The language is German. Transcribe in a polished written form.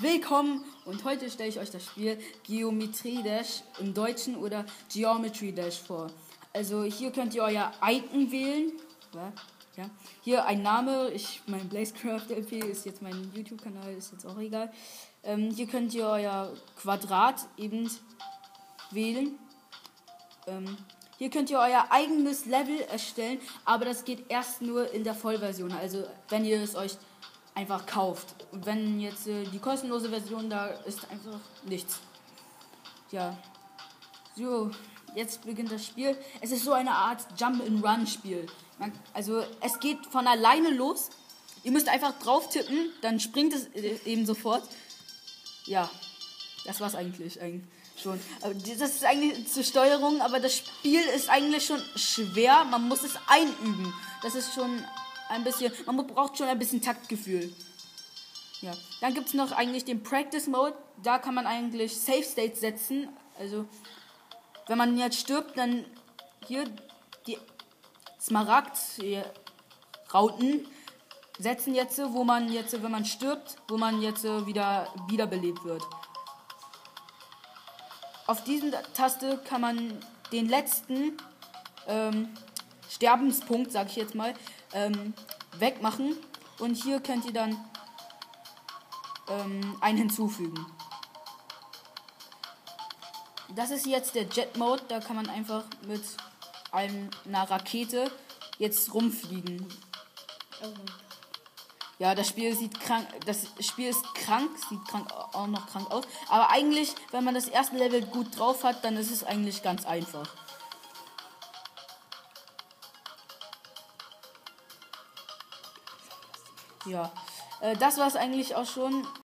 Willkommen und heute stelle ich euch das Spiel Geometry Dash im Deutschen oder Geometry Dash vor. Also hier könnt ihr euer Icon wählen. Ja. Hier ein Name, mein Blazecraft LP ist jetzt mein YouTube-Kanal, ist jetzt auch egal. Hier könnt ihr euer Quadrat eben wählen. Hier könnt ihr euer eigenes Level erstellen, aber das geht erst nur in der Vollversion, also wenn ihr es euch einfach kauft. Und wenn jetzt die kostenlose Version, da ist einfach nichts. Ja. So, jetzt beginnt das Spiel. Es ist so eine Art Jump-and-Run-Spiel. Also es geht von alleine los. Ihr müsst einfach drauf tippen, dann springt es eben sofort. Ja, das war's eigentlich schon. Das ist eigentlich zur Steuerung, aber das Spiel ist eigentlich schon schwer. Man muss es einüben. Das ist schon ein bisschen, man braucht schon ein bisschen Taktgefühl. Ja, dann gibt es noch eigentlich den Practice Mode. Da kann man eigentlich Safe States setzen. Also, wenn man jetzt stirbt, dann hier die Smaragd-Rauten setzen jetzt, wo man jetzt, wenn man stirbt, wo man jetzt wieder wiederbelebt wird. Auf diesen Taste kann man den letzten Sterbenspunkt, sag ich jetzt mal, wegmachen. Und hier könnt ihr dann einen hinzufügen. Das ist jetzt der Jet Mode. Da kann man einfach mit einer Rakete jetzt rumfliegen. Ja, das Spiel ist krank, sieht auch noch krank aus. Aber eigentlich, wenn man das erste Level gut drauf hat, dann ist es eigentlich ganz einfach. Ja, das war es eigentlich auch schon.